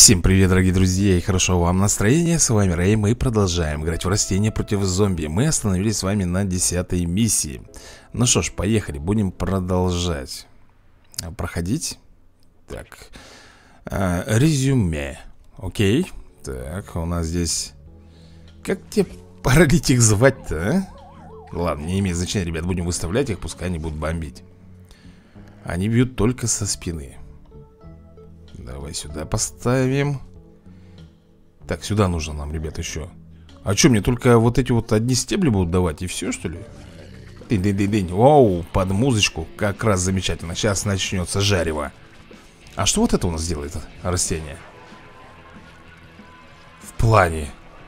Всем привет, дорогие друзья, и хорошего вам настроения. С вами Рэй, мы продолжаем играть в растения против зомби. Мы остановились с вами на 10-й миссии. Ну что ж, поехали, будем продолжать проходить. Так, резюме. Окей. Так, у нас здесь... Как тебе паралитик звать-то, а? Ладно, не имеет значения, ребят, будем выставлять их, пускай они будут бомбить. Они бьют только со спины. Давай сюда поставим. Так, сюда нужно нам, ребят, еще. А что, мне только вот эти вот одни стебли будут давать, и все, что ли? Дынь-дынь-дынь. Оу, под музычку. Как раз замечательно. Сейчас начнется жарево. А что вот это у нас делает растение? В плане.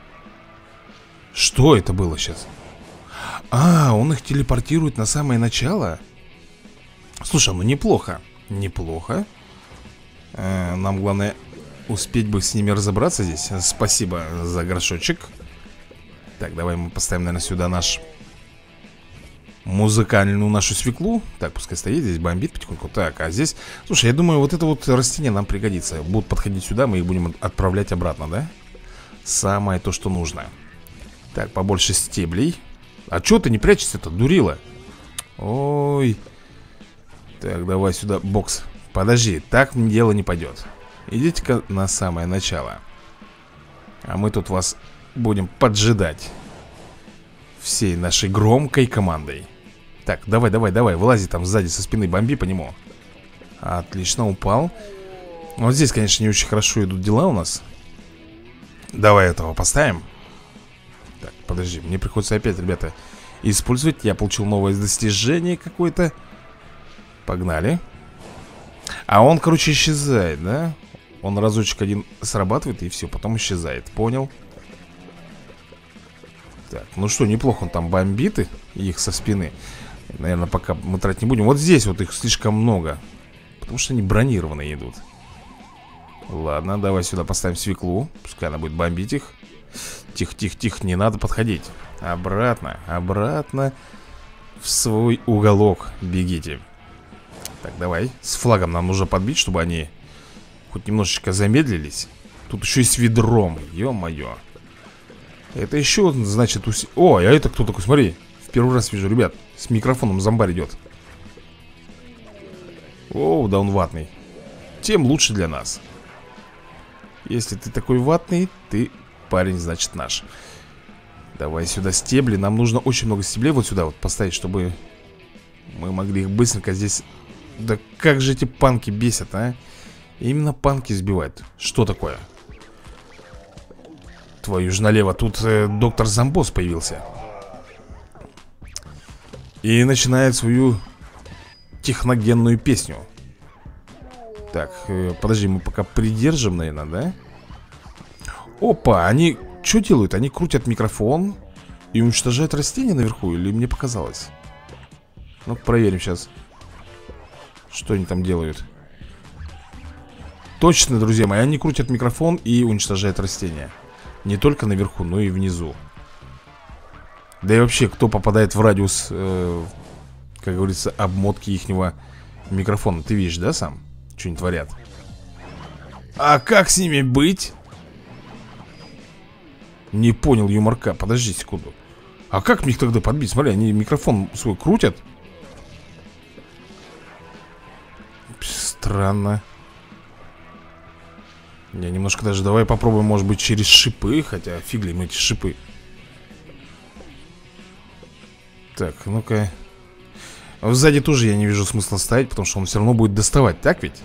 Что это было сейчас? А, он их телепортирует на самое начало. Слушай, ну неплохо. Неплохо. Нам главное успеть бы с ними разобраться здесь. Спасибо за горшочек. Так, давай мы поставим, наверное, сюда наш музыкальную нашу свеклу. Так, пускай стоит здесь, бомбит потихоньку. Так, а здесь, слушай, я думаю, вот это вот растение нам пригодится. Будут подходить сюда, мы их будем отправлять обратно, да? Самое то, что нужно. Так, побольше стеблей. А чё ты не прячешься-то, дурила? Ой. Так, давай сюда бокс. Подожди, так дело не пойдет. Идите-ка на самое начало. А мы тут вас будем поджидать всей нашей громкой командой. Так, давай, вылази там сзади со спины, бомби по нему. Отлично, упал. Вот здесь, конечно, не очень хорошо идут дела у нас. Давай этого поставим. Так, подожди, мне приходится опять, ребята, использовать. Я получил новое достижение какое-то. Погнали. А он, короче, исчезает, да? Он разочек один срабатывает и все, потом исчезает, понял? Так, ну что, неплохо он там бомбит их со спины. Наверное, пока мы тратить не будем. Вот здесь вот их слишком много, потому что они бронированные идут. Ладно, давай сюда поставим свеклу. Пускай она будет бомбить их. Тихо, не надо подходить. Обратно в свой уголок бегите. Так, давай, с флагом нам нужно подбить, чтобы они хоть немножечко замедлились. Тут еще и с ведром, ё-моё. Это еще, значит, О, а это кто такой, смотри. В первый раз вижу, ребят, с микрофоном зомбарь идет. Оу, да он ватный. Тем лучше для нас. Если ты такой ватный, ты парень, значит, наш. Давай сюда стебли, нам нужно очень много стеблей вот сюда вот поставить, чтобы мы могли их быстренько здесь... Да как же эти панки бесят, а? Именно панки сбивают. Что такое? Твою ж налево. Тут доктор Зомбос появился. И начинает свою техногенную песню. Так, подожди, мы пока придержим, наверное, да? Опа, они что делают? Они крутят микрофон и уничтожают растения наверху? Или мне показалось? Ну-ка, проверим сейчас. Что они там делают? Точно, друзья мои, они крутят микрофон и уничтожают растения. Не только наверху, но и внизу. Да и вообще, кто попадает в радиус, как говорится, обмотки ихнего микрофона. Ты видишь, да, сам? Что они творят? А как с ними быть? Не понял, юморка, подожди секунду. А как мне их тогда подбить? Смотри, они микрофон свой крутят. Странно. Я немножко даже, давай попробуем, может быть, через шипы. Хотя фиг ли им эти шипы. Так, ну-ка. Сзади тоже я не вижу смысла ставить, потому что он все равно будет доставать, так ведь?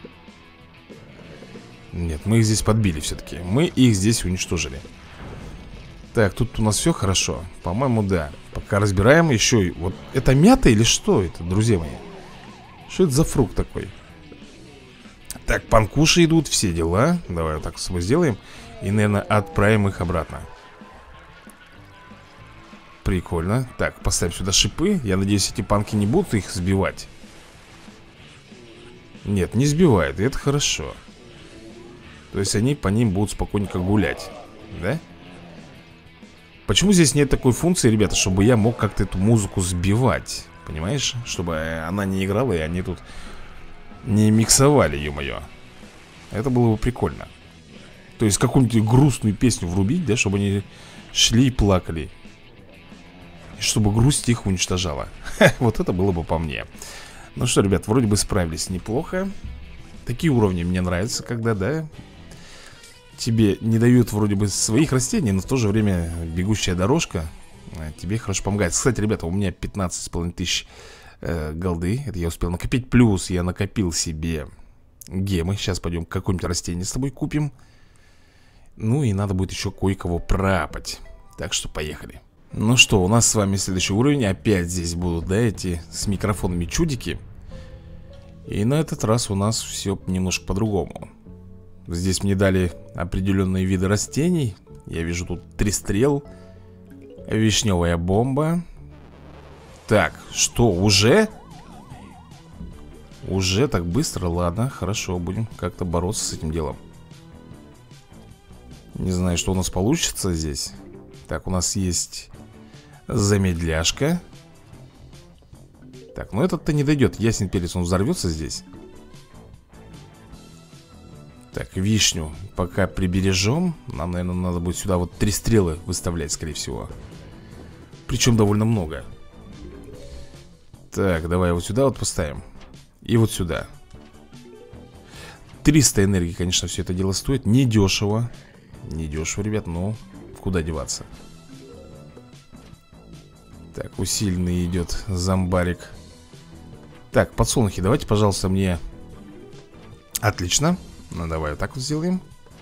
Нет, мы их здесь подбили все-таки. Мы их здесь уничтожили. Так, тут у нас все хорошо. По-моему, да. Пока разбираем еще. Вот это мята или что это, друзья мои? Что это за фрукт такой? Так, панкуши идут, все дела. Давай вот так с собой сделаем. И, наверное, отправим их обратно. Прикольно. Так, поставим сюда шипы. Я надеюсь, эти панки не будут их сбивать. Нет, не сбивает, и это хорошо. То есть они по ним будут спокойненько гулять. Да? Почему здесь нет такой функции, ребята, чтобы я мог как-то эту музыку сбивать? Понимаешь? Чтобы она не играла, и они тут не миксовали, ё-моё. Это было бы прикольно. То есть какую-нибудь грустную песню врубить, да, чтобы они шли и плакали. И чтобы грусть их уничтожала. Вот это было бы по мне. Ну что, ребят, вроде бы справились неплохо. Такие уровни мне нравятся, когда, да, тебе не дают вроде бы своих растений, но в то же время бегущая дорожка тебе хорошо помогает. Кстати, ребята, у меня 15,5 тысяч голды. Это я успел накопить. Плюс я накопил себе гемы. Сейчас пойдем какое-нибудь растение с тобой купим. Ну и надо будет еще кое-кого пропать. Так что поехали. Ну что, у нас с вами следующий уровень. Опять здесь будут, да, эти с микрофонами чудики. И на этот раз у нас все немножко по-другому. Здесь мне дали определенные виды растений. Я вижу тут 3 стрел. Вишневая бомба. Так, что, уже? Уже так быстро? Ладно, хорошо, будем как-то бороться с этим делом. Не знаю, что у нас получится здесь. Так, у нас есть замедляшка. Так, ну этот-то не дойдет. Ясен перец, он взорвется здесь. Так, вишню пока прибережем. Нам, наверное, надо будет сюда вот 3 стрелы выставлять, скорее всего. Причем довольно много. Так, давай вот сюда вот поставим. И вот сюда. 300 энергии, конечно, все это дело стоит. Недешево. Недешево, ребят, но куда деваться. Так, усиленный идет зомбарик. Так, подсолнухи, давайте, пожалуйста, мне. Отлично. Ну, давай вот так вот сделаем.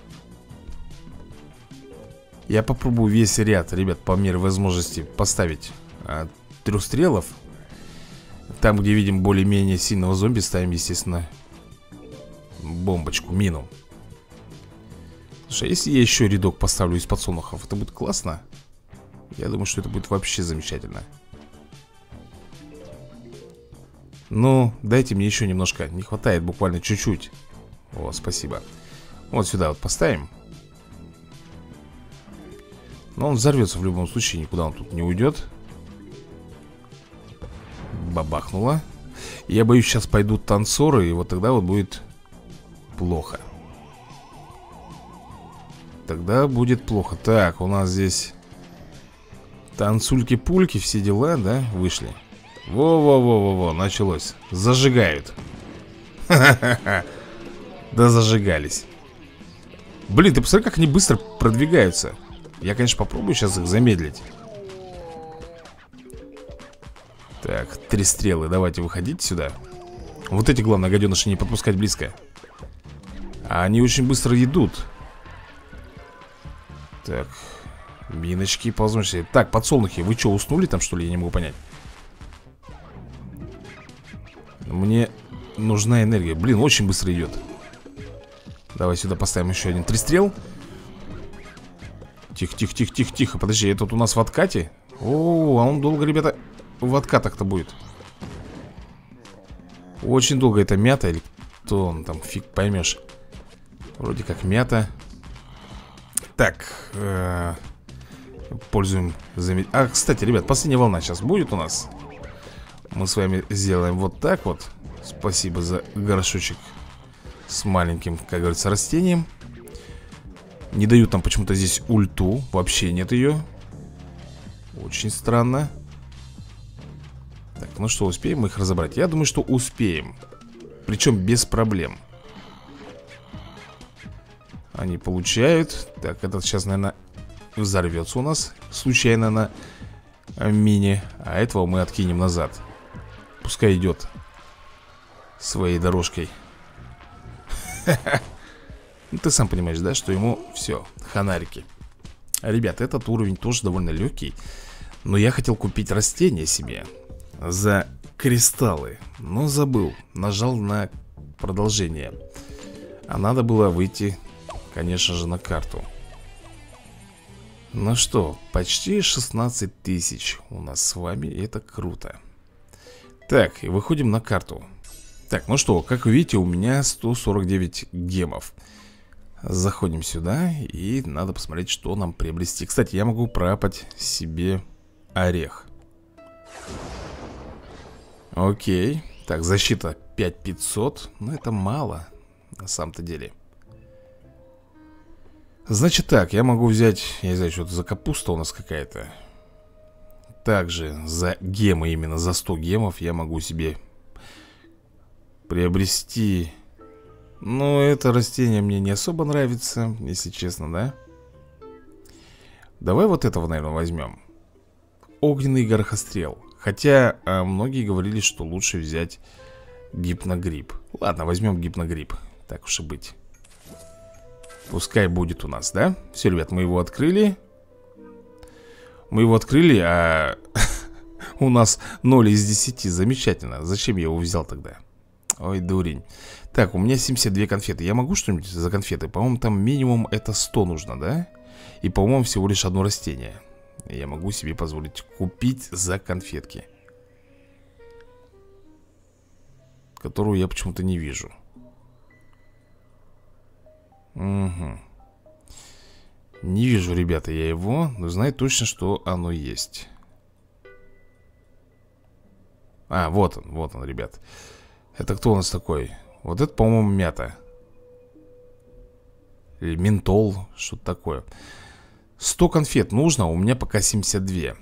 Я попробую весь ряд, ребят, по мере возможности поставить 3 стрелов. Там, где видим более-менее сильного зомби, ставим, естественно, бомбочку, мину. Слушай, а если я еще рядок поставлю из подсолнухов, это будет классно. Я думаю, что это будет вообще замечательно. Ну, дайте мне еще немножко. Не хватает буквально чуть-чуть. О, спасибо. Вот сюда вот поставим. Но он взорвется в любом случае. Никуда он тут не уйдет. Бабахнуло. Я боюсь, сейчас пойдут танцоры. И вот тогда вот будет плохо. Тогда будет плохо. Так, у нас здесь танцульки-пульки, все дела, да, вышли. Во-во-во-во-во, началось. Зажигают. Ха-ха-ха. Да зажигались. Блин, ты посмотри, как они быстро продвигаются. Я, конечно, попробую сейчас их замедлить. Так, 3 стрелы, давайте выходите сюда. Вот эти, главное, гаденыши не подпускать близко. А они очень быстро идут. Так, миночки, ползуночки. Так, подсолнухи, вы что, уснули там, что ли? Я не могу понять. Мне нужна энергия. Блин, очень быстро идет. Давай сюда поставим еще один 3 стрел. Тихо. Подожди, этот у нас в откате? О, а он долго, ребята, в откатах-то будет. Очень долго это мята или кто он там, фиг поймешь. Вроде как мята. Так, пользуем А, кстати, ребят, последняя волна сейчас будет у нас. Мы с вами сделаем вот так вот. Спасибо за горшочек с маленьким, как говорится, растением. Не дают там почему-то здесь ульту. Вообще нет ее. Очень странно. Так, ну что, успеем мы их разобрать? Я думаю, что успеем. Причем без проблем. Они получают. Так, этот сейчас, наверное, взорвется у нас случайно на мине. А этого мы откинем назад. Пускай идет своей дорожкой. Ну, ты сам понимаешь, да, что ему все, ханарики. Ребят, этот уровень тоже довольно легкий. Но я хотел купить растения себе за кристаллы, но забыл. Нажал на продолжение. А надо было выйти, конечно же, на карту. Ну что, почти 16 тысяч у нас с вами. Это круто. Так, и выходим на карту. Так, ну что, как вы видите, у меня 149 гемов. Заходим сюда, и надо посмотреть, что нам приобрести. Кстати, я могу пропать себе орех. Окей. Так, защита 5500. Но это мало, на самом-то деле. Значит так, я могу взять, я не знаю, что это за капуста у нас какая-то. Также за гемы, именно за 100 гемов я могу себе приобрести. Но это растение мне не особо нравится, если честно, да? Давай вот этого, наверное, возьмем. Огненный горохострел. Хотя многие говорили, что лучше взять гипногрипп. Ладно, возьмем гипногрипп. Так уж и быть. Пускай будет у нас, да? Все, ребят, мы его открыли. Мы его открыли, а у нас 0 из 10. Замечательно. Зачем я его взял тогда? Ой, дурень. Так, у меня 72 конфеты. Я могу что-нибудь за конфеты? По-моему, там минимум это 100 нужно, да? И, по-моему, всего лишь одно растение я могу себе позволить купить за конфетки, которую я почему-то не вижу. Угу. Не вижу, ребята, я его, но знаю точно, что оно есть. А, вот он, ребят. Это кто у нас такой? Вот это, по-моему, мята. Или ментол, что-то такое. 100 конфет нужно, у меня пока 72.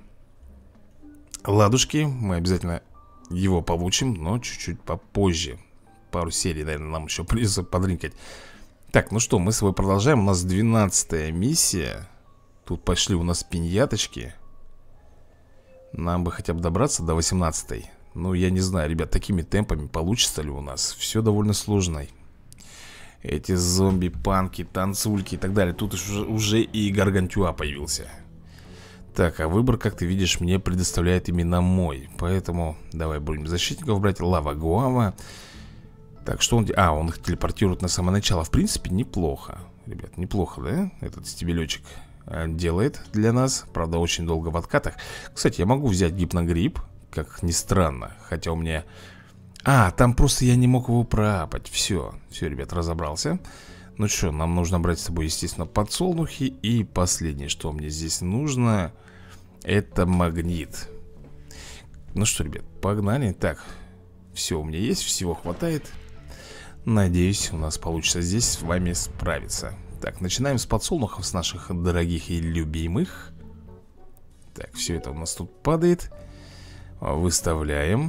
Ладушки, мы обязательно его получим, но чуть-чуть попозже. Пару серий, наверное, нам еще придется подрынкать. Так, ну что, мы с вами продолжаем. У нас 12-я миссия. Тут пошли у нас пиньяточки. Нам бы хотя бы добраться до 18-й. Ну, я не знаю, ребят, такими темпами получится ли у нас. Все довольно сложно. Эти зомби, панки, танцульки и так далее. Тут уже и Гаргантюа появился. Так, а выбор, как ты видишь, мне предоставляет именно мой. Поэтому давай будем защитников брать. Лава Гуава. Так, что он... А, он их телепортирует на самое начало. В принципе, неплохо. Ребят, неплохо, да? Этот стебелечек делает для нас. Правда, очень долго в откатах. Кстати, я могу взять гипногрипп, как ни странно. Хотя у меня... А, там просто я не мог его проапать. Все, ребят, разобрался. Ну что, нам нужно брать с собой, естественно, подсолнухи. И последнее, что мне здесь нужно, это магнит. Ну что, ребят, погнали. Так, все у меня есть, всего хватает. Надеюсь, у нас получится здесь с вами справиться. Так, начинаем с подсолнухов, с наших дорогих и любимых. Так, все это у нас тут падает. Выставляем.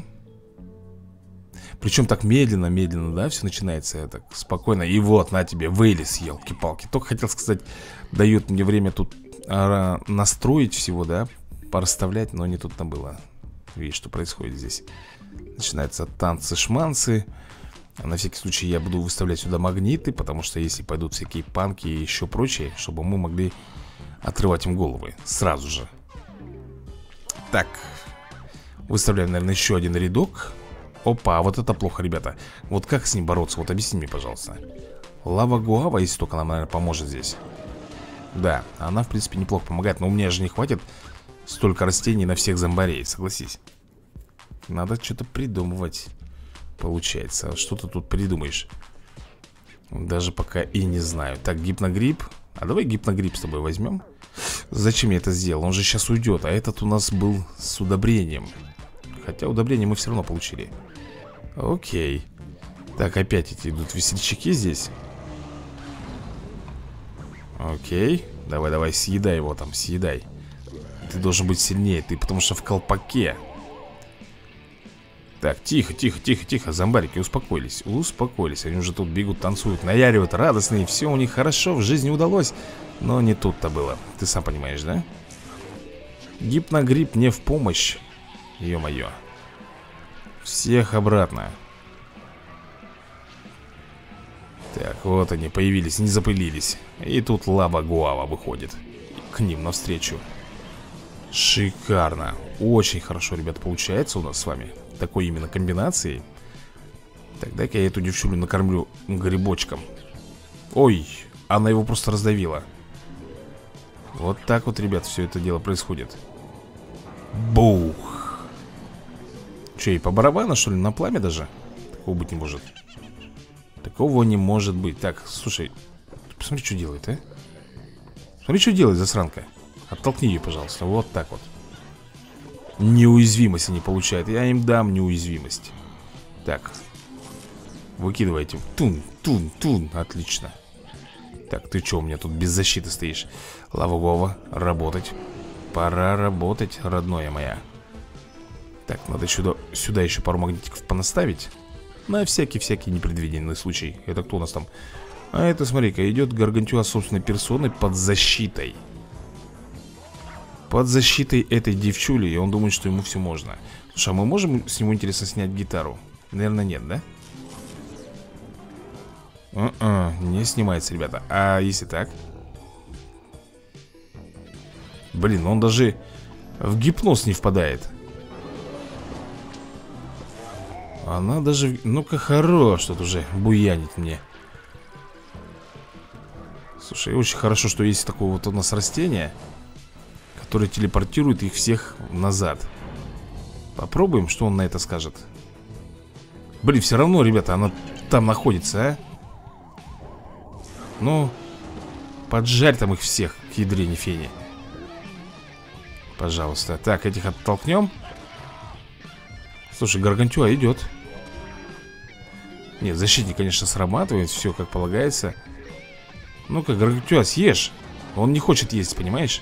Причем так медленно, да, все начинается так спокойно. И вот, на тебе, Вейлис, елки-палки. Только хотел сказать, дают мне время тут настроить всего, да, порасставлять, но не тут-то было. Видишь, что происходит здесь. Начинаются танцы-шманцы. На всякий случай я буду выставлять сюда магниты, потому что если пойдут всякие панки и еще прочее, чтобы мы могли отрывать им головы сразу же. Так, выставляем, наверное, еще один рядок. Опа, вот это плохо, ребята. Вот как с ним бороться? Вот объясни мне, пожалуйста. Лава Гуава, если только нам, наверное, поможет здесь. Да, она, в принципе, неплохо помогает. Но у меня же не хватит столько растений на всех зомбарей, согласись. Надо что-то придумывать. Получается, что ты тут придумаешь? Даже пока и не знаю. Так, гипногрипп. А давай гипногрипп с тобой возьмем. Зачем я это сделал? Он же сейчас уйдет. А этот у нас был с удобрением. Хотя удобрение мы все равно получили. Окей. Так, опять эти идут весельчаки здесь. Окей. Давай, съедай его там, съедай. Ты должен быть сильнее, ты потому что в колпаке. Так, тихо, зомбарики, успокоились, они уже тут бегут, танцуют, наяривают, радостные. Все у них хорошо, в жизни удалось. Но не тут-то было, ты сам понимаешь, да? Гипногрипп не в помощь. Ё-моё. Всех обратно. Так, вот они появились, не запылились. И тут Лава Гуава выходит к ним навстречу. Шикарно. Очень хорошо, ребят, получается у нас с вами. Такой именно комбинацией. Так, дай-ка я эту девчулю накормлю грибочком. Ой, она его просто раздавила. Вот так вот, ребят, все это дело происходит. Бух. Че, и по барабану, что ли, на пламя даже? Такого быть не может. Такого не может быть. Так, слушай, посмотри, что делает, а? Смотри, что делает засранка. Оттолкни ее, пожалуйста, вот так вот. Неуязвимость они получают. Я им дам неуязвимость. Так, выкидывайте. Тун. Отлично. Так, ты что у меня тут без защиты стоишь? Лава Вова, работать. Пора работать, родное моя. Так, надо сюда еще пару магнитиков понаставить. На всякий непредвиденный случай. Это кто у нас там? А это, смотри-ка, идет Гаргантюа собственной персоной под защитой. Под защитой этой девчули. И он думает, что ему все можно. Слушай, а мы можем с него, интересно, снять гитару? Наверное, нет, да? Не снимается, ребята. А если так? Блин, он даже в гипноз не впадает. Она даже... Ну-ка, хорош тут уже буянить мне. Слушай, очень хорошо, что есть такое вот у нас растение, которое телепортирует их всех назад. Попробуем, что он на это скажет. Блин, все равно, ребята, она там находится, а? Ну, поджарь там их всех к ядрене фени. Пожалуйста. Так, этих оттолкнем. Слушай, Гаргантюа идет. Нет, защитник, конечно, срабатывает. Все как полагается. Ну-ка, Гаргантюа, съешь. Он не хочет есть, понимаешь?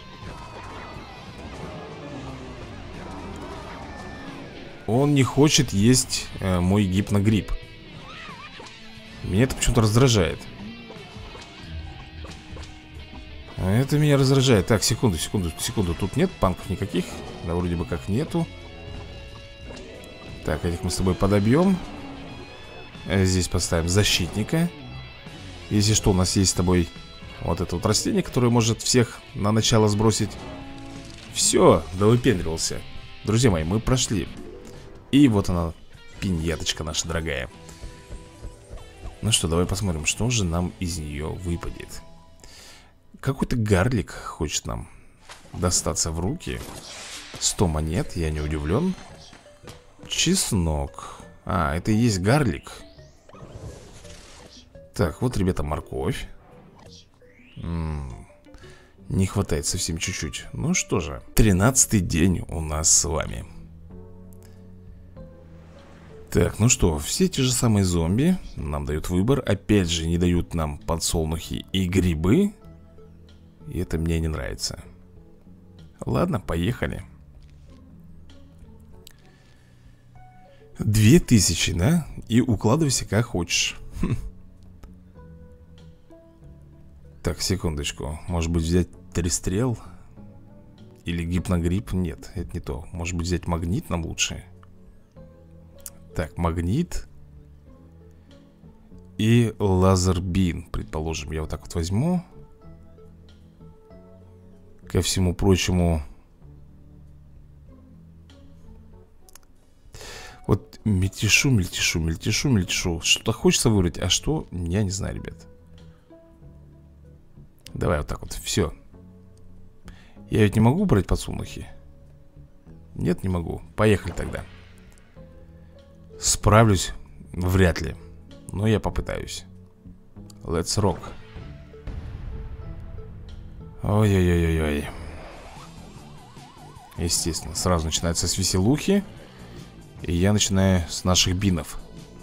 Он не хочет есть мой гипногриб. Меня это почему-то раздражает. Это меня раздражает. Так, секунду. Тут нет панков никаких. Да, вроде бы как нету. Так, этих мы с тобой подобьем. Здесь поставим защитника. Если что, у нас есть с тобой вот это вот растение, которое может всех на начало сбросить. Все, да выпендривался. Друзья мои, мы прошли. И вот она, пиньяточка наша дорогая. Ну что, давай посмотрим, что же нам из нее выпадет. Какой-то гарлик хочет нам достаться в руки. 100 монет, я не удивлен. Чеснок. А, это и есть гарлик. Так, вот, ребята, морковь. Не хватает совсем чуть-чуть. Ну что же, 13-й день у нас с вами. Так, ну что, все те же самые зомби нам дают выбор. Опять же, не дают нам подсолнухи и грибы. И это мне не нравится. Ладно, поехали. 2000, да? И укладывайся как хочешь. Так, секундочку. Может быть взять 3 стрел? Или гипногриб? Нет, это не то. Может быть взять магнит нам лучше? Так, магнит и лазербин, предположим. Я вот так вот возьму. Ко всему прочему, вот мельтешу. Что-то хочется выбрать, а что, я не знаю, ребят. Давай вот так вот, все. Я ведь не могу брать подсолнухи? Нет, не могу. Поехали тогда. Справлюсь? Вряд ли. Но я попытаюсь. Let's rock. Ой-ой-ой-ой-ой. Естественно, сразу начинается с веселухи. И я начинаю с наших бинов.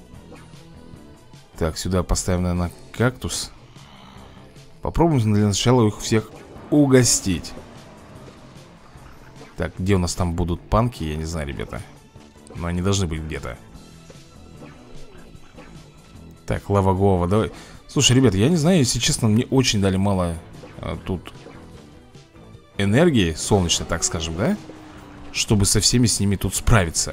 Так, сюда поставим, наверное, кактус. Попробуем для начала их всех угостить. Так, где у нас там будут панки, я не знаю, ребята. Но они должны быть где-то. Так, лава Гова, давай. Слушай, ребята, я не знаю, если честно, мне очень дали мало тут энергии, солнечной, так скажем, да? Чтобы со всеми с ними тут справиться.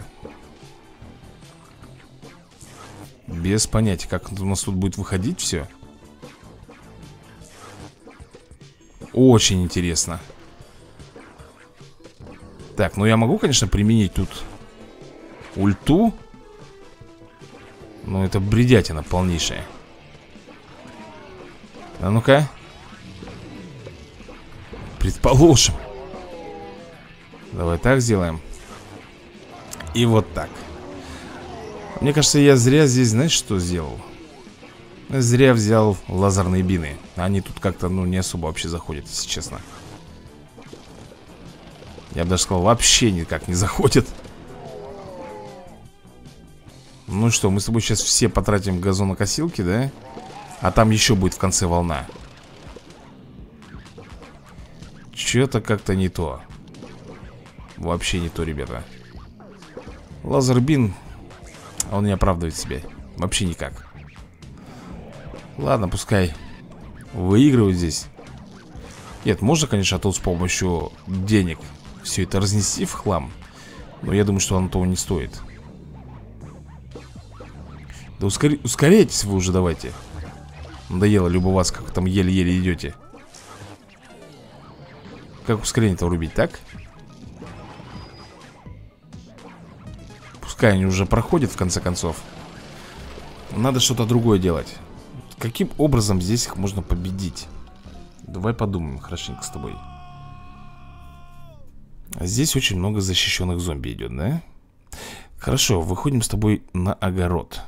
Без понятия, как у нас тут будет выходить все. Очень интересно. Так, ну я могу, конечно, применить тут ульту. Но это бредятина полнейшая. А ну-ка. Предположим. Давай так сделаем. И вот так. Мне кажется, я зря здесь, знаешь, что сделал? Зря взял лазерные бины. Они тут как-то, ну, не особо вообще заходят, если честно. Я бы даже сказал, вообще никак не заходят. Ну что, мы с тобой сейчас все потратим газонокосилки, да? А там еще будет в конце волна. Что-то как-то не то. Вообще не то, ребята. Лазербин, он не оправдывает себя. Вообще никак. Ладно, пускай выигрывают здесь. Нет, можно, конечно, тут с помощью денег все это разнести в хлам. Но я думаю, что оно того не стоит. Да ускоряйтесь вы уже, давайте. Надоело любоваться, как вы там еле-еле идете. Как ускорение-то врубить, так? Пускай они уже проходят, в конце концов. Надо что-то другое делать. Каким образом здесь их можно победить? Давай подумаем хорошенько с тобой. Здесь очень много защищенных зомби идет, да? Хорошо, выходим с тобой на огород.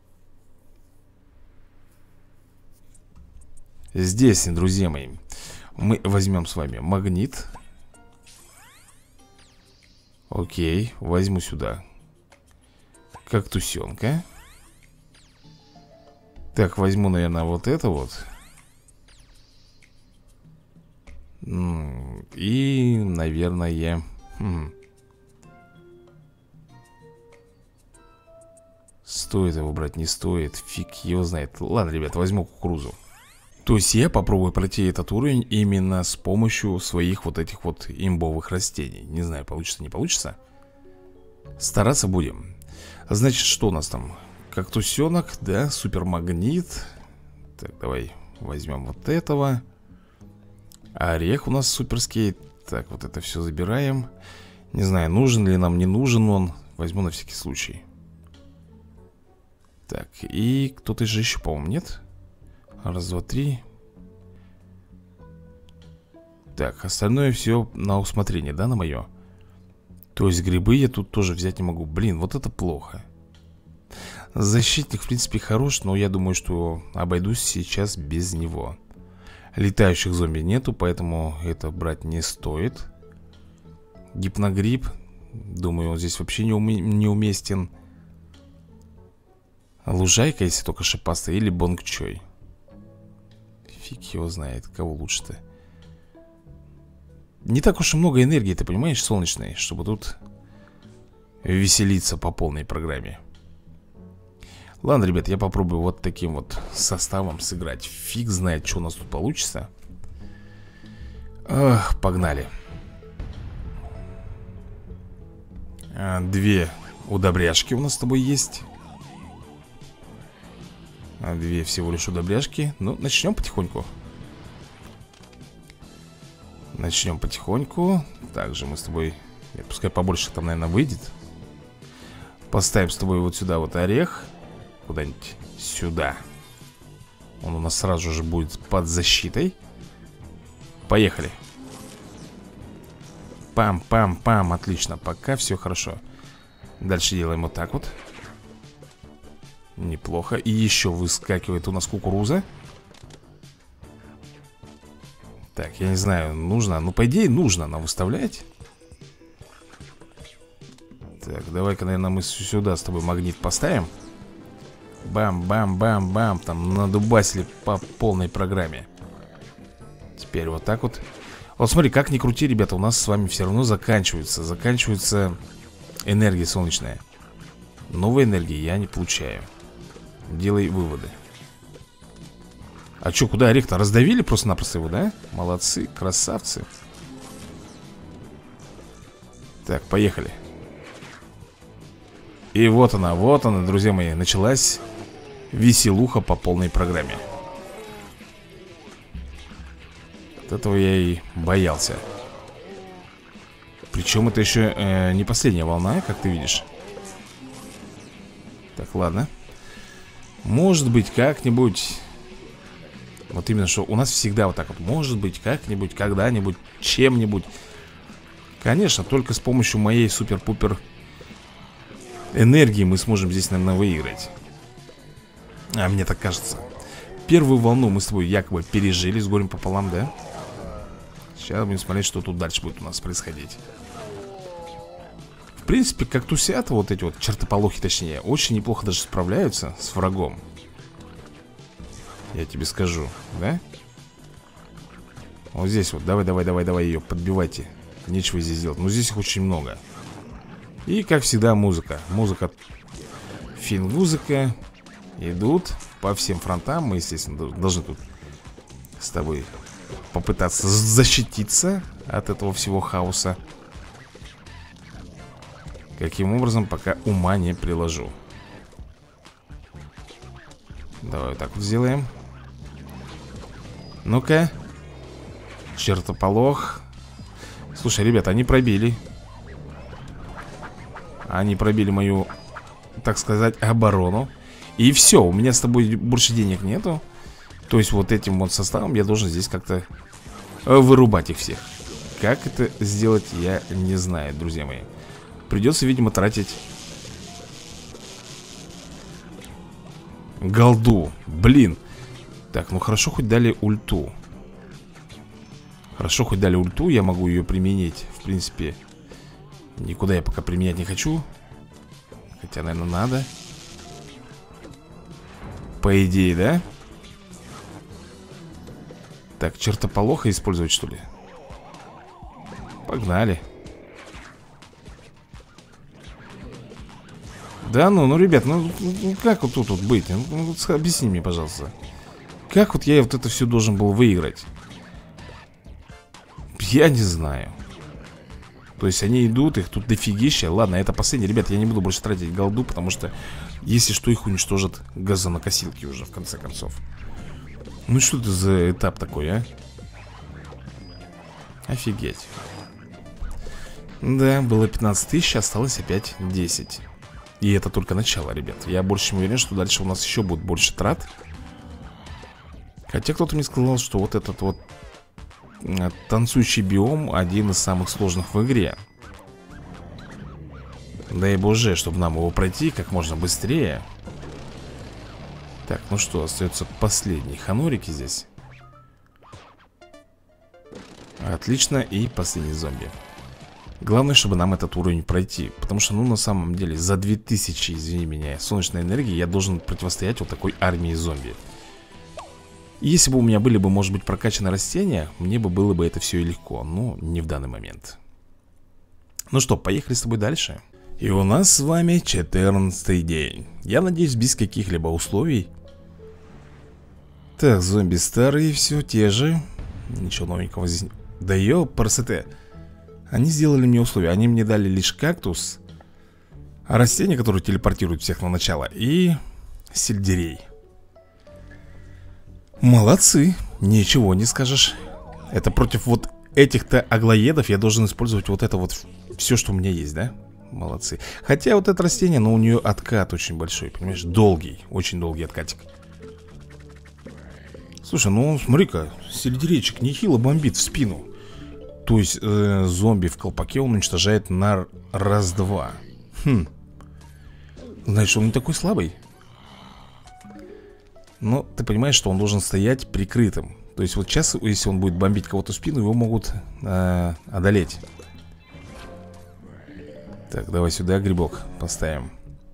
Здесь, друзья мои, мы возьмем с вами магнит. Окей, возьму сюда кактусенка. Так, возьму, наверное, вот это вот. И, наверное... Стоит его брать, не стоит. Фиг его знает. Ладно, ребят, возьму кукурузу. То есть я попробую пройти этот уровень именно с помощью своих вот этих вот имбовых растений. Не знаю, получится, не получится. Стараться будем. Значит, что у нас там? Кактусенок, да, супермагнит. Так, давай возьмем вот этого. Орех у нас суперский. Так, вот это все забираем. Не знаю, нужен ли нам, не нужен он. Возьму на всякий случай. Так, и кто-то же еще, по-моему, нет? Раз, два, три. Так, остальное все на усмотрение, да, на мое? То есть грибы я тут тоже взять не могу. Блин, вот это плохо. Защитник, в принципе, хорош, но я думаю, что обойдусь сейчас без него. Летающих зомби нету, поэтому это брать не стоит. Гипногриб, думаю, он здесь вообще неуместен. Лужайка, если только шипастая, или бонгчой. Фиг его знает, кого лучше-то. Не так уж и много энергии, ты понимаешь, солнечной, чтобы тут веселиться по полной программе. Ладно, ребят, я попробую вот таким вот составом сыграть. Фиг знает, что у нас тут получится. Ах, погнали. Две удобряшки у нас с тобой есть. Две всего лишь удобряшки. Ну, начнем потихоньку. Начнем потихоньку. Также мы с тобой... Нет, пускай побольше там, наверное, выйдет. Поставим с тобой вот сюда вот орех. Куда-нибудь сюда. Он у нас сразу же будет под защитой. Поехали. Пам-пам-пам. Отлично, пока все хорошо. Дальше делаем вот так вот. Неплохо. И еще выскакивает у нас кукуруза. Так, я не знаю, нужно. Ну, по идее, нужно нам выставлять. Так, давай-ка, наверное, мы сюда с тобой магнит поставим. Бам-бам-бам-бам. Там надубасили по полной программе. Теперь вот так вот. Вот смотри, как ни крути, ребята, у нас с вами все равно заканчивается энергия солнечная. Новой энергии я не получаю. Делай выводы. А что, куда орех-то? Раздавили просто-напросто его, да? Молодцы, красавцы. Так, поехали. И вот она, друзья мои. Началась веселуха по полной программе. От этого я и боялся. Причем это еще не последняя волна, как ты видишь. Так, ладно. Может быть, как-нибудь. Вот именно, что у нас всегда вот так вот. Может быть, как-нибудь, когда-нибудь, чем-нибудь. Конечно, только с помощью моей супер-пупер энергии мы сможем здесь, наверное, выиграть. А мне так кажется. Первую волну мы с тобой якобы пережили с горем пополам, да? Сейчас будем смотреть, что тут дальше будет у нас происходить. В принципе, кактусята, вот эти вот чертополохи, точнее, очень неплохо даже справляются с врагом. Я тебе скажу, да? Вот здесь вот, давай ее, подбивайте. Нечего здесь делать, но здесь их очень много. И, как всегда, музыка. Музыка, финмузыка. Идут по всем фронтам. Мы, естественно, должны тут с тобой попытаться защититься от этого всего хаоса. Каким образом, пока ума не приложу. Давай вот так вот сделаем. Ну-ка. Чертополох. Слушай, ребята, они пробили. Они пробили мою, так сказать, оборону. И все, у меня с тобой больше денег нету. То есть вот этим вот составом я должен здесь как-то вырубать их всех. Как это сделать, я не знаю, друзья мои. Придется, видимо, тратить голду. Блин. Так, ну хорошо, хоть дали ульту. Хорошо, хоть дали ульту, я могу ее применить. В принципе, никуда я пока применять не хочу. Хотя, наверное, надо. По идее, да? Так, чертополоха использовать, что ли? Погнали. Да ну, ребят, ну как вот тут быть? Ну, объясни мне, пожалуйста. Как вот я вот это все должен был выиграть? Я не знаю. То есть они идут, их тут дофигища. Ладно, это последний, ребят, я не буду больше тратить голду, потому что, если что, их уничтожат газонокосилки уже, в конце концов. Ну что это за этап такой, а? Офигеть. Да, было 15 тысяч, осталось опять 10. И это только начало, ребят. Я больше чем уверен, что дальше у нас еще будет больше трат. Хотя кто-то мне сказал, что вот этот вот танцующий биом один из самых сложных в игре. Дай боже, чтобы нам его пройти как можно быстрее. Так, ну что, остается последний ханурики здесь. Отлично, и последний зомби. Главное, чтобы нам этот уровень пройти. Потому что, ну, на самом деле, за 2000, извини меня, солнечной энергии я должен противостоять вот такой армии зомби. И если бы у меня были бы, может быть, прокачаны растения, мне бы было бы это все и легко. Но не в данный момент. Ну что, поехали с тобой дальше. И у нас с вами 14-й день. Я надеюсь, без каких-либо условий. Так, зомби старые, все те же. Ничего новенького здесь. Да ёпрст. Они сделали мне условия. Они мне дали лишь кактус, растения, которые телепортируют всех на начало, и сельдерей. Молодцы, ничего не скажешь. Это против вот этих-то аглоедов я должен использовать вот это вот все, что у меня есть, да? Молодцы. Хотя вот это растение, но у нее откат очень большой, понимаешь? Долгий, очень долгий откатик. Слушай, ну смотри-ка, сельдерейчик нехило бомбит в спину. То есть зомби в колпаке он уничтожает на раз-два. Значит, он не такой слабый. Но ты понимаешь, что он должен стоять прикрытым. То есть вот сейчас, если он будет бомбить кого-то в спину, его могут одолеть. Так, давай сюда грибок поставим.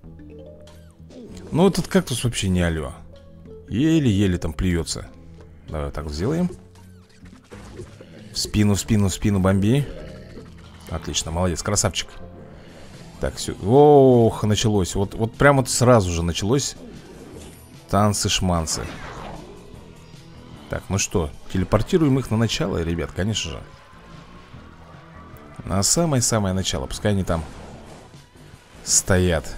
Ну этот кактус вообще не алё. Еле-еле там плюется. Давай вот так вот сделаем. В спину, в спину, в спину бомби. Отлично, молодец, красавчик. Так, все. Ох, началось. Вот прямо вот сразу же началось. Танцы-шманцы. Так, ну что, телепортируем их на начало, ребят, конечно же. На самое-самое начало. Пускай они там стоят.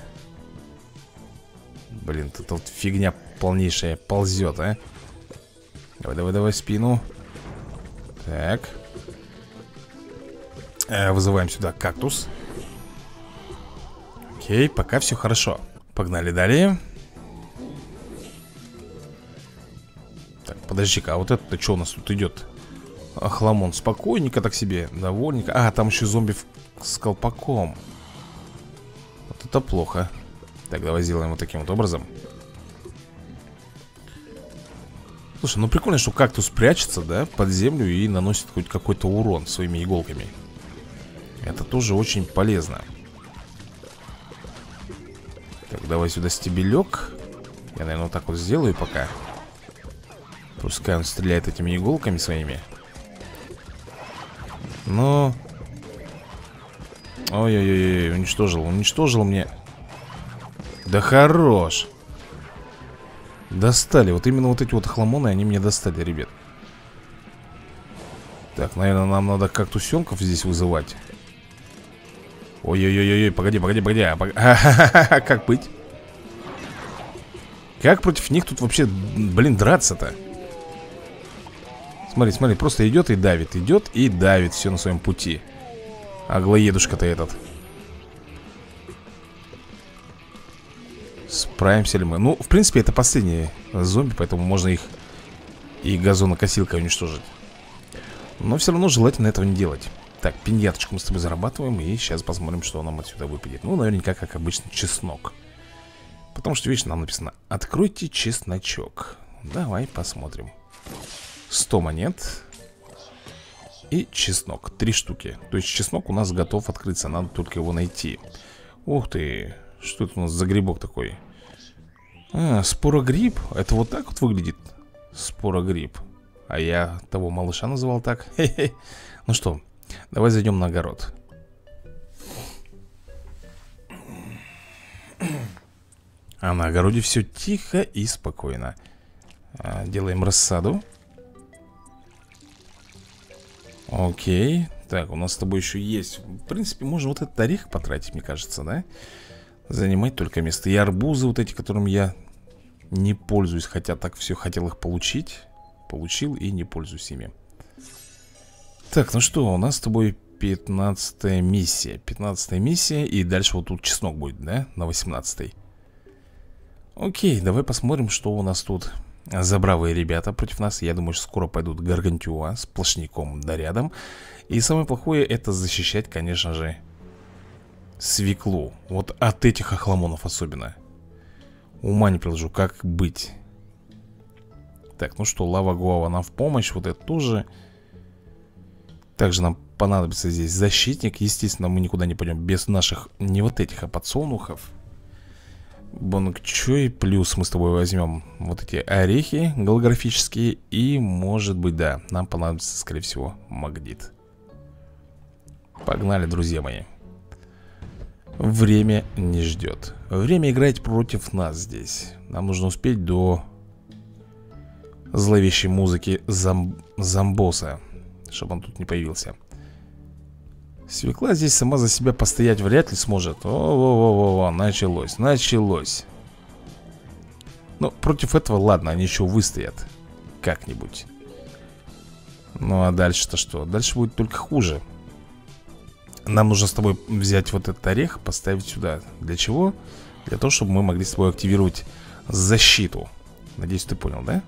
Блин, тут вот фигня полнейшая ползет, а. Давай, в спину. Так. Вызываем сюда кактус. Окей, пока все хорошо. Погнали далее. Так, подожди-ка, а вот это что у нас тут идет? Охламон, спокойненько так себе, довольненько. А, там еще зомби с колпаком. Вот это плохо. Так, давай сделаем вот таким вот образом. Слушай, ну прикольно, что кактус прячется, да, под землю и наносит хоть какой-то урон своими иголками. Это тоже очень полезно. Так, давай сюда стебелек. Я, наверное, вот так вот сделаю пока. Пускай он стреляет этими иголками своими. Ну. Ой-ой-ой, уничтожил мне. Да хорош. Достали, вот именно вот эти вот хламоны, они мне достали, ребят. Так, наверное, нам надо кактусенков здесь вызывать. Ой-ой-ой-ой, погоди. Как быть? Как против них тут вообще, блин, драться-то? Смотри, просто идет и давит. Идет и давит все на своем пути. Аглоедушка-то этот. Справимся ли мы? Ну, в принципе, это последние зомби, поэтому можно их и газонокосилкой уничтожить. Но все равно желательно этого не делать. Так, пиньяточку мы с тобой зарабатываем. И сейчас посмотрим, что нам отсюда выпадет. Ну, наверняка, как обычно, чеснок. Потому что, видишь, нам написано: откройте чесночок. Давай посмотрим. 100 монет. И чеснок, 3 штуки. То есть чеснок у нас готов открыться. Надо только его найти. Ух ты. Что это у нас за грибок такой? А, спорогриб. Это вот так вот выглядит. Спорогриб. А я того малыша называл так. Хе-хе. Ну что, давай зайдем на огород. А на огороде все тихо и спокойно. Делаем рассаду. Окей. Так, у нас с тобой еще есть. В принципе, можно вот этот орех потратить, мне кажется, да? Занимать только место. И арбузы вот эти, которыми я не пользуюсь. Хотя так все хотел их получить. Получил и не пользуюсь ими. Так, ну что, у нас с тобой 15-я миссия. 15-я миссия. И дальше вот тут чеснок будет, да? На 18-й. Окей, давай посмотрим, что у нас тут за бравые ребята против нас. Я думаю, что скоро пойдут Гаргантюа с сплошняком да рядом. И самое плохое — это защищать, конечно же, свеклу. Вот от этих охламонов особенно. Ума не приложу, как быть. Так, ну что, лава гуава нам в помощь. Вот это тоже. Также нам понадобится здесь защитник. Естественно, мы никуда не пойдем без наших, не вот этих, а подсолнухов. Бонкчой. Плюс мы с тобой возьмем вот эти орехи голографические. И, может быть, да, нам понадобится, скорее всего, магнит. Погнали, друзья мои. Время не ждет. Время играть против нас здесь. Нам нужно успеть до зловещей музыки зомбоса, чтобы он тут не появился. Свекла здесь сама за себя постоять вряд ли сможет. О-о-о-о-о, началось. Ну, против этого, ладно, они еще выстоят как-нибудь. Ну, а дальше-то что? Дальше будет только хуже. Нам нужно с тобой взять вот этот орех, поставить сюда. Для чего? Для того, чтобы мы могли с тобой активировать защиту. Надеюсь, ты понял, да?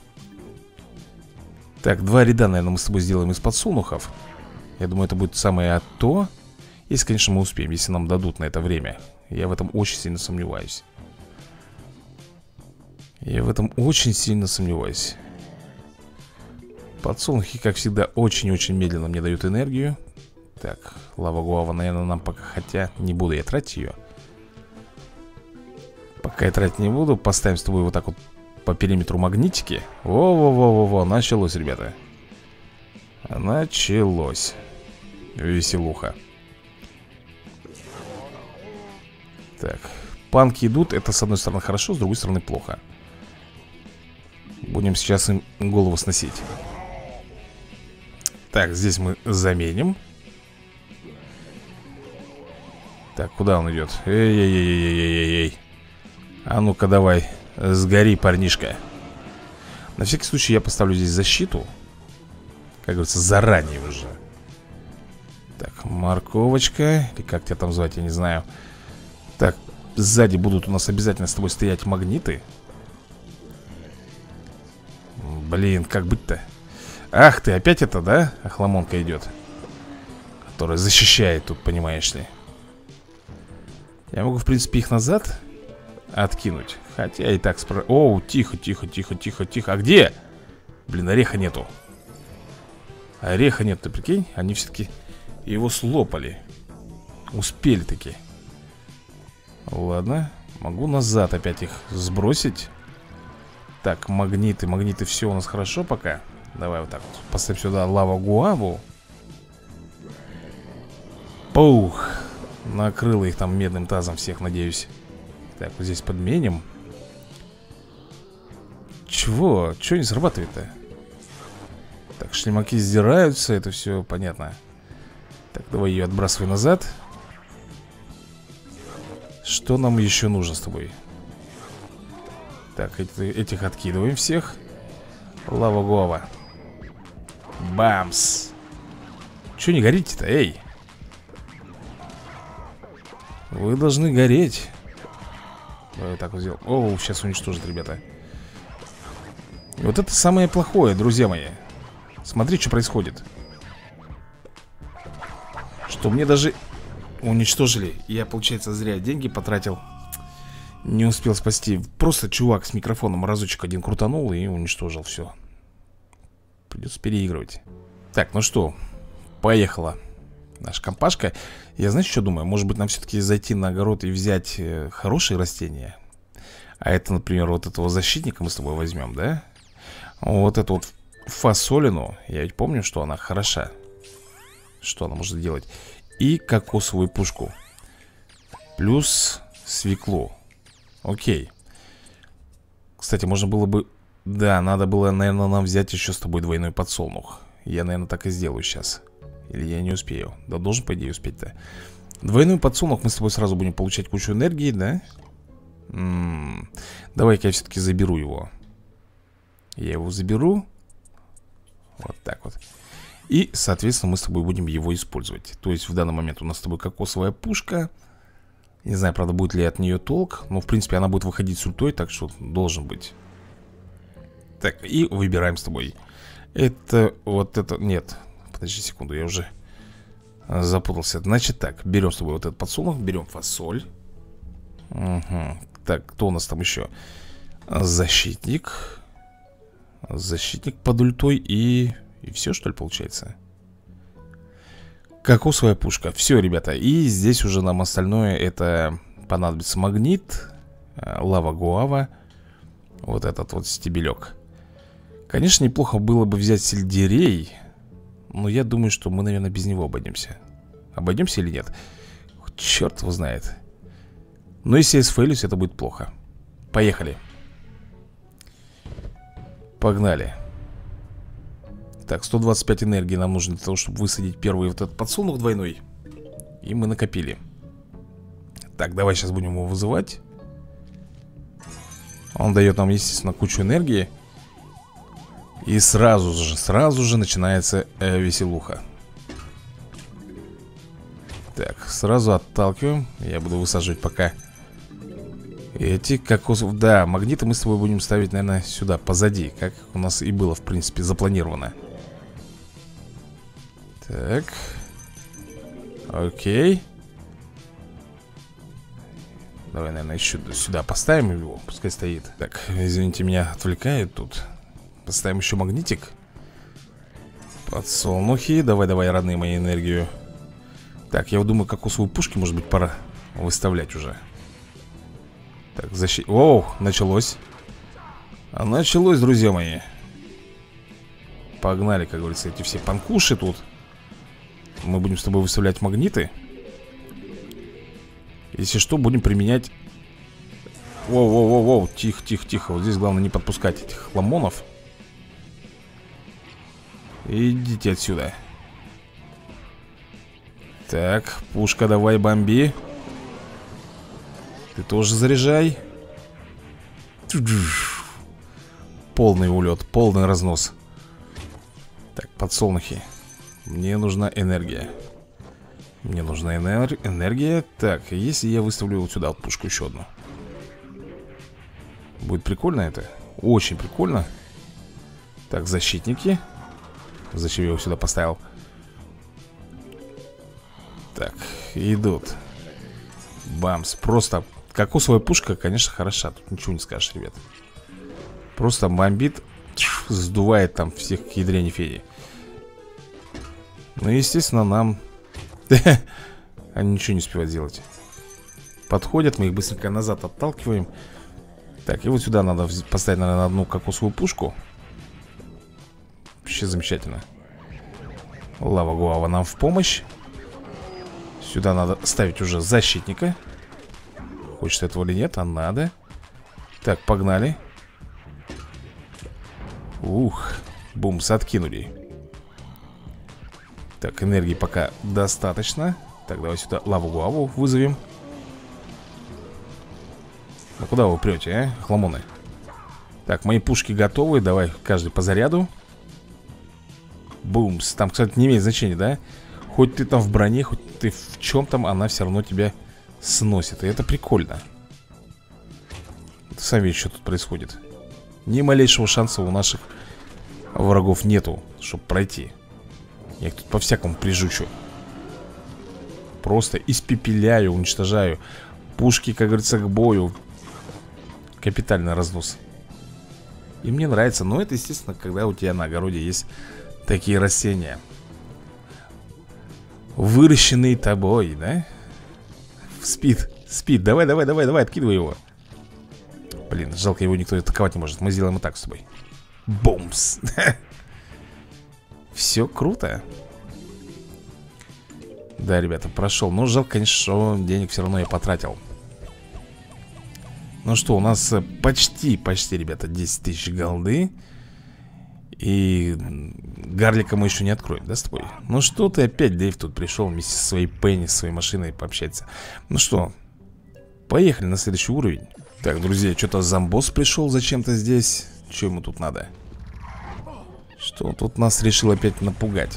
Так, 2 ряда, наверное, мы с тобой сделаем из подсолнухов. Я думаю, это будет самое то. Если, конечно, мы успеем, если нам дадут на это время. Я в этом очень сильно сомневаюсь. Подсолнухи, как всегда, очень-очень медленно мне дают энергию. Так, лава-гуава, наверное, нам пока... Хотя не буду я тратить ее. Пока я тратить не буду. Поставим с тобой вот так вот по периметру магнитики. Во-во-во-во-во, началось, ребята. Началось. Веселуха. Так, панки идут. Это, с одной стороны, хорошо, с другой стороны, плохо. Будем сейчас им голову сносить. Так, здесь мы заменим. Так, куда он идет? Эй-эй-эй-эй-эй-эй. А ну-ка давай, сгори, парнишка. На всякий случай я поставлю здесь защиту. Как говорится, заранее уже. Так, морковочка. Или как тебя там звать, я не знаю. Так, сзади будут у нас обязательно с тобой стоять магниты. Блин, как быть-то? Ах ты, опять это, да? Охламонка идет. Которая защищает тут, понимаешь ли. Я могу, в принципе, их назад откинуть. Хотя и так Оу, тихо, тихо, тихо, тихо, тихо. А где? Блин, ореха нету. Ореха нет, ты прикинь? Они все-таки его слопали. Успели таки. Ладно. Могу назад опять их сбросить. Так, магниты, магниты, все у нас хорошо пока. Давай вот так вот поставим сюда лава-гуаву. Пух. Накрыло их там медным тазом всех, надеюсь. Так, вот здесь подменим. Чего? Чего не срабатывает-то? Так, шлемаки сдираются, это все понятно. Так, давай ее отбрасывай назад. Что нам еще нужно с тобой? Так, этих откидываем всех. Лава Гуава. Бамс. Че не горите-то, эй? Вы должны гореть. Давай так вот сделаем. О, сейчас уничтожат, ребята. И вот это самое плохое, друзья мои. Смотри, что происходит. Что мне даже уничтожили. Я, получается, зря деньги потратил. Не успел спасти. Просто чувак с микрофоном разочек один крутанул и уничтожил все. Придется переигрывать. Так, ну что, поехала наша компашка. Я, знаете, что думаю? Может быть, нам все-таки зайти на огород и взять хорошие растения. А это, например, вот этого защитника мы с тобой возьмем, да? Вот эту вот фасолину. Я ведь помню, что она хороша. Что она может делать? И кокосовую пушку. Плюс свеклу. Окей. Кстати, можно было бы... Да, надо было, наверное, нам взять еще с тобой двойной подсолнух. Я, наверное, так и сделаю сейчас. Или я не успею? Да должен, по идее, успеть-то. Двойной подсолнух, мы с тобой сразу будем получать кучу энергии, да? Давай-ка я все-таки заберу его. Я его заберу. Вот так вот. И, соответственно, мы с тобой будем его использовать. То есть в данный момент у нас с тобой кокосовая пушка. Не знаю, правда, будет ли от нее толк. Но, в принципе, она будет выходить с ультой, так что должен быть. Так, и выбираем с тобой. Это, вот это, нет. Подожди секунду, я уже запутался. Значит так, берем с тобой вот этот подсолнух. Берем фасоль. Угу. Так, кто у нас там еще? Защитник. Защитник под ультой и все, что ли, получается? Кокосовая пушка. Все, ребята. И здесь уже нам остальное это понадобится магнит, лава гуава, вот этот вот стебелек. Конечно, неплохо было бы взять сельдерей, но я думаю, что мы, наверное, без него обойдемся. Обойдемся или нет? Черт его знает. Но если я сфейлюсь, это будет плохо. Поехали. Погнали. Так, 125 энергии нам нужно для того, чтобы высадить первый вот этот подсолнух двойной. И мы накопили. Так, давай сейчас будем его вызывать. Он дает нам, естественно, кучу энергии. И сразу же начинается веселуха. Так, сразу отталкиваем. Я буду высаживать пока эти кокосов. Да, магниты мы с тобой будем ставить, наверное, сюда, позади. Как у нас и было, в принципе, запланировано. Так. Окей. Давай, наверное, еще сюда поставим его. Пускай стоит. Так, извините, меня отвлекают тут. Поставим еще магнитик. Подсолнухи. Давай, родные мои, энергию. Так, я вот думаю, кокосовые пушки, может быть, пора выставлять уже. Так, Оу, началось. Началось, друзья мои. Погнали, как говорится, эти все панкуши тут. Мы будем с тобой выставлять магниты. Если что, будем применять... Воу, тихо. Вот здесь главное не подпускать этих ламонов. Идите отсюда. Так, пушка, давай, бомби. Ты тоже заряжай. Полный улет, полный разнос. Так, подсолнухи. Мне нужна энергия. Мне нужна энергия. Так, если я выставлю вот сюда вот пушку еще одну, будет прикольно это. Очень прикольно. Так, защитники. Зачем я его сюда поставил? Так, идут. Бамс, просто кокосовая пушка, конечно, хороша. Тут ничего не скажешь, ребят. Просто бомбит, сдувает там всех к ядрене феи. Ну, естественно, нам они ничего не успевают делать. Подходят, мы их быстренько назад отталкиваем. Так, и вот сюда надо поставить, наверное, одну кокосовую пушку. Вообще замечательно. Лава гуава нам в помощь. Сюда надо ставить уже защитника. Хочется этого или нет, а надо. Так, погнали. Ух, бумс, откинули. Так, энергии пока достаточно. Так, давай сюда лаву-гуаву вызовем. Ну куда вы прете, а, хламоны? Так, мои пушки готовы. Давай, каждый по заряду. Бумс. Там, кстати, не имеет значения, да? Хоть ты там в броне, хоть ты в чем там, она все равно тебя сносит. И это прикольно. Сами видите, что тут происходит. Ни малейшего шанса у наших врагов нету, чтобы пройти. Я их тут по-всякому прижучу. Просто испепеляю, уничтожаю. Пушки, как говорится, к бою. Капитальный разнос. И мне нравится. Но это, естественно, когда у тебя на огороде есть такие растения, выращенные тобой, да? Спит, спит. Давай, давай, давай, давай, откидывай его. Блин, жалко, его никто атаковать не может. Мы сделаем и так с тобой. Бумс. Все круто. Да, ребята, прошел. Но жалко, конечно, что денег все равно я потратил. Ну что, у нас почти, ребята, 10 тысяч голды. И Гарлика мы еще не откроем, да, с тобой? Ну что ты опять, Дэйв, тут пришел вместе со своей Пенни, со своей машиной пообщаться. Ну что, поехали на следующий уровень. Так, друзья, что-то зомбос пришел зачем-то здесь. Что ему тут надо? Что он тут нас решил опять напугать?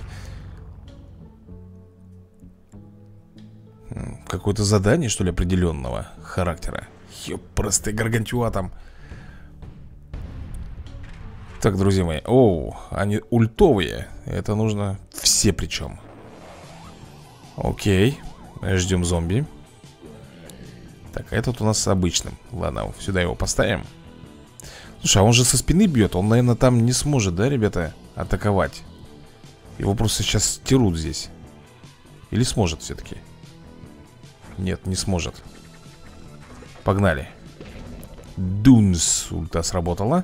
Какое-то задание, что ли, определенного характера? Ёпрстый гаргантюа там. Так, друзья мои. Оу, они ультовые. Это нужно все причем. Окей. Ждем зомби. Так, а этот у нас с обычным. Ладно, сюда его поставим. Слушай, а он же со спины бьет. Он, наверное, там не сможет, да, ребята, атаковать. Его просто сейчас стерут здесь. Или сможет все-таки? Нет, не сможет. Погнали. Дунс. Ульта сработала.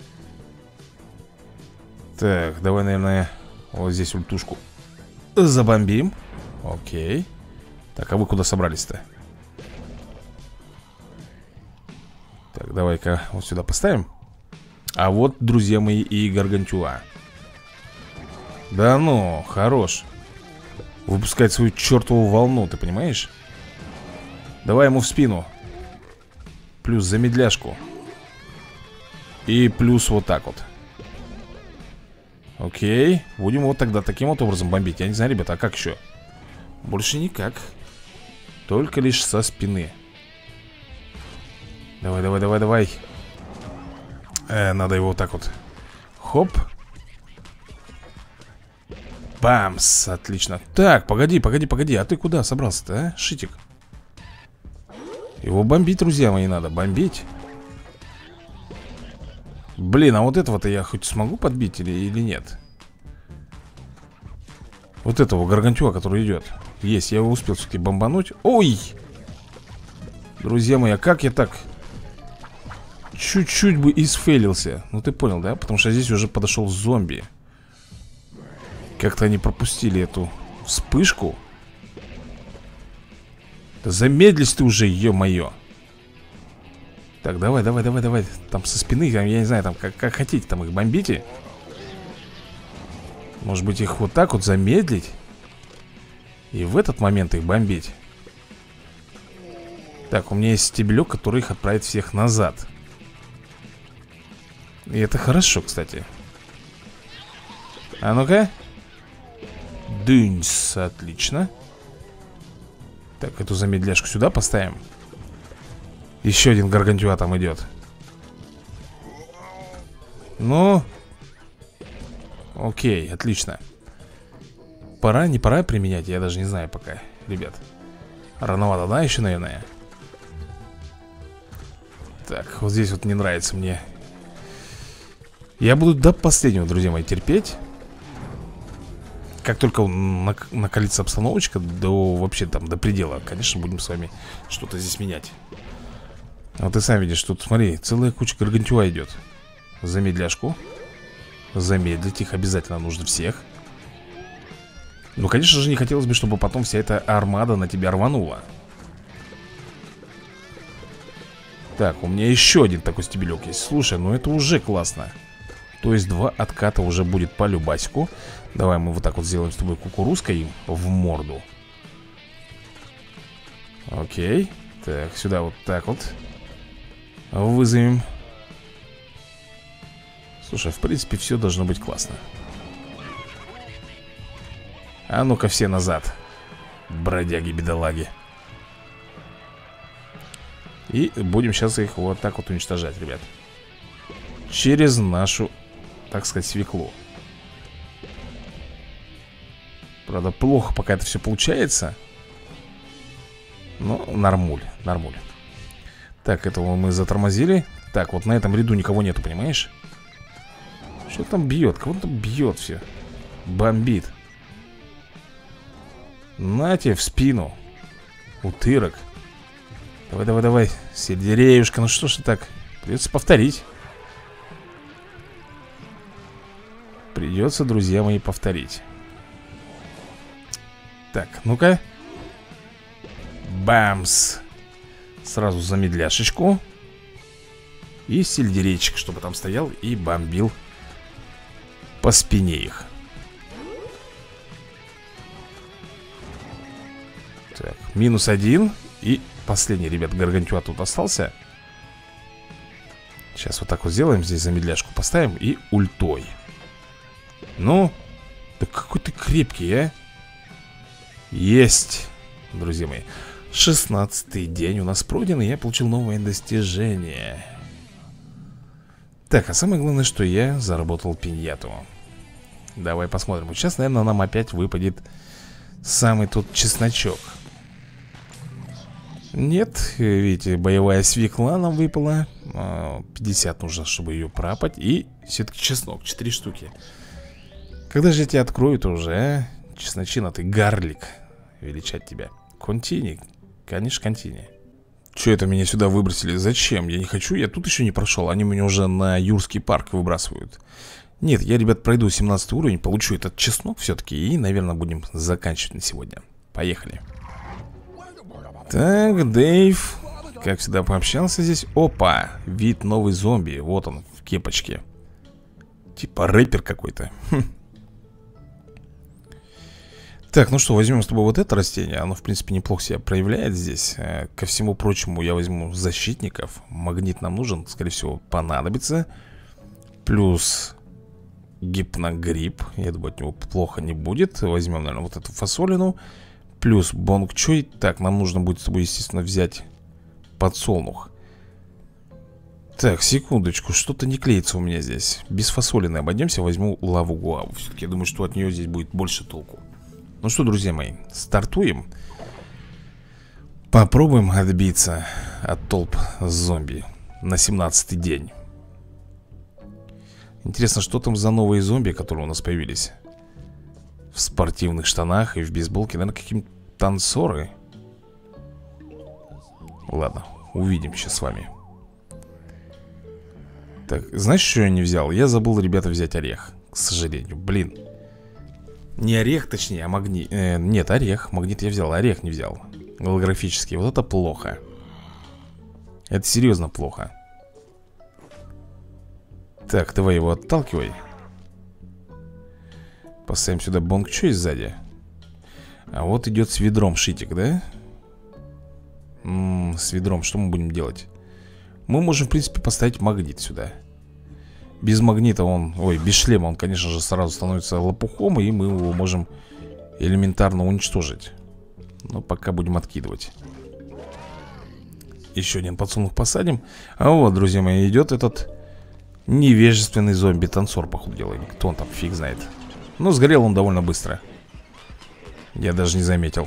Так, давай, наверное, вот здесь ультушку забомбим. Окей. Так, а вы куда собрались-то? Так, давай-ка вот сюда поставим. А вот, друзья мои, и гаргантюа. Да ну, хорош. Выпускает свою чертову волну, ты понимаешь? Давай ему в спину. Плюс замедляшку. И плюс вот так вот. Окей, будем вот тогда таким вот образом бомбить. Я не знаю, ребята, а как еще? Больше никак. Только лишь со спины. Давай, давай, давай, давай. Надо его вот так вот. Хоп. Бамс, отлично. Так, погоди, погоди, погоди. А ты куда собрался-то, а, Шитик? Его бомбить, друзья мои, надо, бомбить. Блин, а вот этого-то я хоть смогу подбить или нет? Вот этого гаргантюа, который идет. Есть, я его успел все-таки бомбануть. Ой! Друзья мои, а как я так чуть-чуть бы исфейлился? Ну ты понял, да? Потому что здесь уже подошел зомби. Как-то они пропустили эту вспышку. Да замедлись ты уже, ё-моё. Так, давай, давай, давай, давай. Там со спины, я не знаю, там как хотите, там их бомбите. Может быть, их вот так вот замедлить и в этот момент их бомбить. Так, у меня есть стебелек, который их отправит всех назад. И это хорошо, кстати. А ну-ка. Дынс, отлично. Так, эту замедляшку сюда поставим. Еще один гаргантюа там идет. Ну. Окей, отлично. Пора, не пора применять, я даже не знаю пока, ребят. Рановато, да, еще, наверное. Так, вот здесь вот не нравится мне. Я буду до последнего, друзья мои, терпеть. Как только накалится обстановочка до вообще там до предела, конечно, будем с вами что-то здесь менять. Вот ты сам видишь, тут, смотри, целая куча гаргантюа идет. Замедляшку. Замедлить их обязательно нужно всех. Ну, конечно же, не хотелось бы, чтобы потом вся эта армада на тебя рванула. Так, у меня еще один такой стебелек есть. Слушай, ну это уже классно. То есть 2 отката уже будет по любасику. Давай мы вот так вот сделаем с тобой кукурузкой в морду. Окей. Так, сюда вот так вот вызовем. Слушай, в принципе, все должно быть классно. А ну-ка все назад, бродяги-бедолаги. И будем сейчас их вот так вот уничтожать, ребят. Через нашу, так сказать, свеклу. Правда, плохо пока это все получается. Но нормуль, нормуль. Так, этого мы затормозили. Так, вот на этом ряду никого нету, понимаешь? Что там бьет? Кого там бьет все? Бомбит. На тебе в спину, утырок. Давай, давай, давай, сельдереюшка, ну что ж так? Придется повторить. Придется, друзья мои, повторить. Так, ну-ка. Бамс. Сразу замедляшечку. И сельдерейчик, чтобы там стоял и бомбил по спине их. Так, -1. И последний, ребят, гаргантюа тут остался. Сейчас вот так вот сделаем. Здесь замедляшку поставим и ультой. Ну, да какой ты крепкий, а. Есть, друзья мои. 16-й день у нас пройден, и я получил новое достижение. Так, а самое главное, что я заработал пиньяту. Давай посмотрим. Вот сейчас, наверное, нам опять выпадет самый тут чесночок. Нет, видите, боевая свекла нам выпала. 50 нужно, чтобы ее пропать. И все-таки чеснок, 4 штуки. Когда же я тебя открою, то уже, а? Чесночина, ты гарлик. Величать тебя. Контини, конечно, контини. Че это меня сюда выбросили? Зачем? Я не хочу, я тут еще не прошел. Они меня уже на Юрский парк выбрасывают. Нет, я, ребят, пройду 17 уровень, получу этот чеснок все-таки. И, наверное, будем заканчивать на сегодня. Поехали. Так, Дэйв, как всегда, пообщался здесь. Опа, вид новый зомби. Вот он, в кепочке. Типа рэпер какой-то. Так, ну что, возьмем с тобой вот это растение. Оно, в принципе, неплохо себя проявляет здесь. Ко всему прочему, я возьму защитников. Магнит нам нужен, скорее всего, понадобится. Плюс гипногрипп. Я думаю, от него плохо не будет. Возьмем, наверное, вот эту фасолину. Плюс бонгчой. Так, нам нужно будет с тобой, естественно, взять подсолнух. Так, секундочку, что-то не клеится у меня здесь. Без фасолины обойдемся, возьму лаву гуаву. Все-таки я думаю, что от нее здесь будет больше толку. Ну что, друзья мои, стартуем. Попробуем отбиться от толп зомби на 17-й день. Интересно, что там за новые зомби, которые у нас появились? В спортивных штанах и в бейсболке. Наверное, какие-то танцоры. Ладно, увидим сейчас с вами. Так, знаешь, что я не взял? Я забыл, ребята, взять орех. К сожалению, блин. Не орех, точнее, а магнит. Нет, орех, магнит я взял, орех не взял. Голографический, вот это плохо. Это серьезно плохо. Так, давай его отталкивай. Поставим сюда бонгчой сзади. А вот идет с ведром шитик, да? С ведром, что мы будем делать? Мы можем, в принципе, поставить магнит сюда. Без магнита он, ой, без шлема он, конечно же, сразу становится лопухом. И мы его можем элементарно уничтожить. Но пока будем откидывать. Еще один подсолнух посадим. А вот, друзья мои, идет этот невежественный зомби-танцор, походу делает. Кто он там, фиг знает. Но сгорел он довольно быстро. Я даже не заметил.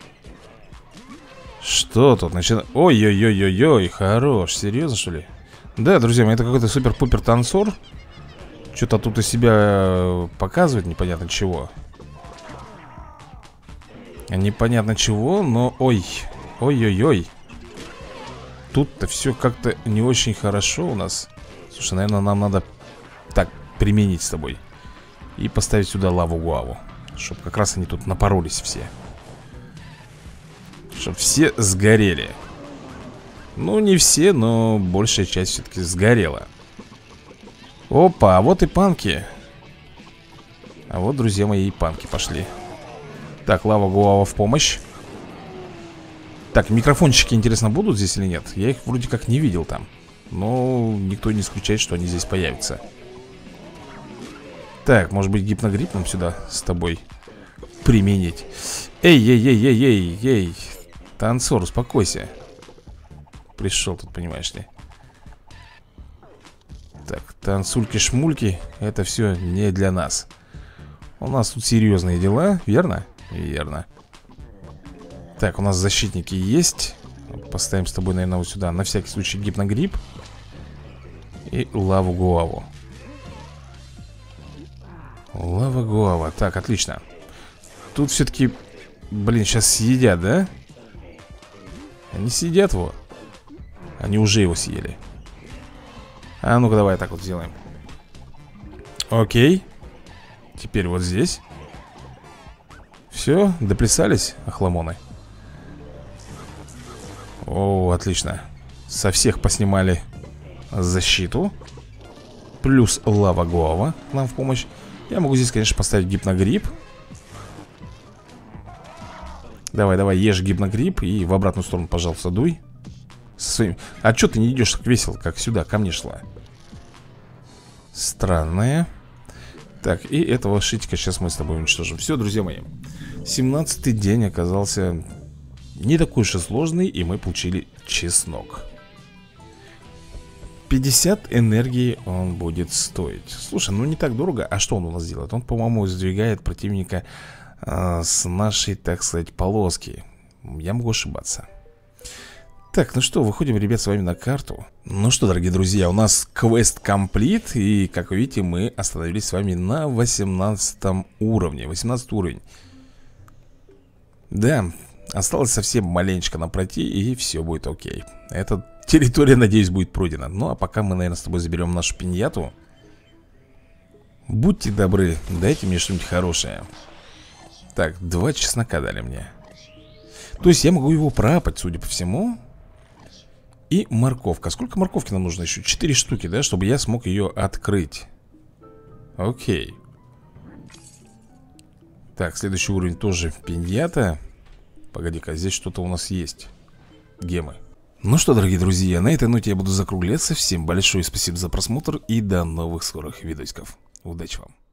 Что тут начинает? Ой-ой-ой-ой-ой, хорош, серьезно, что ли? Да, друзья мои, это какой-то супер-пупер танцор. Что-то тут из себя показывает непонятно чего. Непонятно чего, но ой. Ой-ой-ой. Тут-то все как-то не очень хорошо у нас. Слушай, наверное, нам надо так применить с тобой. И поставить сюда лаву гуаву. Чтоб как раз они тут напоролись все. Чтоб все сгорели. Ну, не все, но большая часть все-таки сгорела. Опа, а вот и панки. А вот, друзья мои, и панки пошли. Так, лава Гуава в помощь. Так, микрофончики, интересно, будут здесь или нет? Я их вроде как не видел там. Но никто не исключает, что они здесь появятся. Так, может быть, гипногрипп нам сюда с тобой применить. Эй, танцор, успокойся. Пришел тут, понимаешь ли. Так, танцульки-шмульки, это все не для нас. У нас тут серьезные дела, верно? Верно. Так, у нас защитники есть. Поставим с тобой, наверное, вот сюда на всякий случай гипногрипп. И лаву Гуаву. Лава Гуава, так, отлично. Тут все-таки, блин, сейчас съедят, да? Они съедят его. Они уже его съели. А ну-ка, давай так вот сделаем. Окей. Теперь вот здесь. Все, доплясались, охламоны. О, отлично. Со всех поснимали защиту. Плюс лава Гуава нам в помощь. Я могу здесь, конечно, поставить гипногрипп. Давай, давай, ешь гипногрипп. И в обратную сторону, пожалуйста, дуй. А что ты не идешь так весело, как сюда, ко мне шла? Странная. Так, и этого шитика сейчас мы с тобой уничтожим. Все, друзья мои, 17-й день оказался не такой уж и сложный. И мы получили чеснок. 50 энергии он будет стоить. Слушай, ну не так дорого. А что он у нас делает? Он, по-моему, сдвигает противника с нашей, так сказать, полоски. Я могу ошибаться. Так, ну что, выходим, ребят, с вами на карту. Ну что, дорогие друзья, у нас квест комплит. И, как вы видите, мы остановились с вами на 18 уровне. 18 уровень. Да, осталось совсем маленечко нам пройти, и все будет окей. Эта территория, надеюсь, будет пройдена. Ну, а пока мы, наверное, с тобой заберем нашу пиньяту. Будьте добры, дайте мне что-нибудь хорошее. Так, 2 чеснока дали мне. То есть я могу его проапать, судя по всему. И морковка. Сколько морковки нам нужно еще? 4 штуки, да, чтобы я смог ее открыть. Окей. Так, следующий уровень тоже пиньята. Погоди-ка, здесь что-то у нас есть. Гемы. Ну что, дорогие друзья, на этой ноте я буду закругляться. Всем большое спасибо за просмотр и до новых скорых видосиков. Удачи вам.